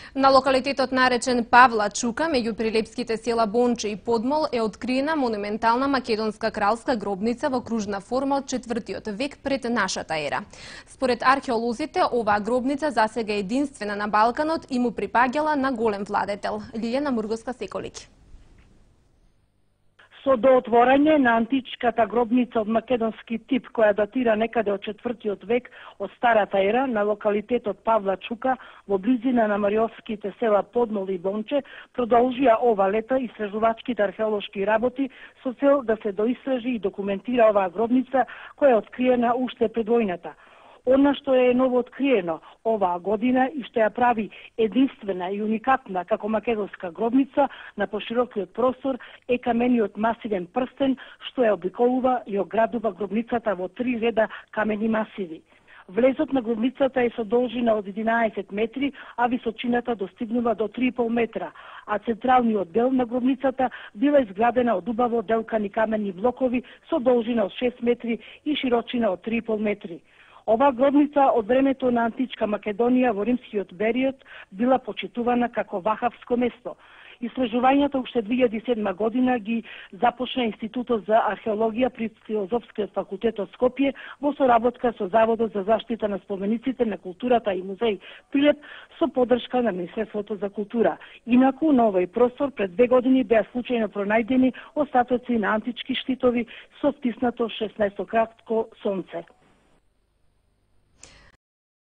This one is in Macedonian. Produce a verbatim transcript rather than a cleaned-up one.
На локалитетот наречен Павла Чука, меѓу прилепските села Бонче и Подмол, е откриена монументална македонска кралска гробница во кружна форма од четвртиот век пред нашата ера. Според археолозите, оваа гробница засега е единствена на Балканот и му припаѓала на голем владетел. Лилјана Мургоска-Секолики. Со доотворање на античката гробница од македонски тип, која датира некаде од четвртиот век од старата ера на локалитетот Павла Чука во близина на мариовските села Подмол и Бонче, продолжија ова лето истражувачките археолошки работи со цел да се доистражи и документира оваа гробница која е откриена уште пред војната. Она што е ново откриено оваа година и што ја прави единствена и уникатна како македонска гробница на поширокиот простор е камениот масивен прстен што ја обиколува и оградува гробницата во три реда камени масиви. Влезот на гробницата е со должина од единаесет метри, а височината достигнува до три и пол метра, а централниот дел на гробницата била изградена од убаво делкани камени блокови со должина од шест метри и широчина од три и пол метри. Оваа гробница од времето на античка Македонија во римскиот период била почитувана како вахавско место. Истражувањето уште две илјади и седма година ги започна Институтот за археологија при Филозофскиот факултет од Скопје во соработка со Заводот за заштита на спомениците на културата и музеј Прилеп со поддршка на Министерството за култура. Инаку на овој простор пред две години беа случајно пронајдени остатоци на антички штитови со втиснато шеснаесто кратко сонце.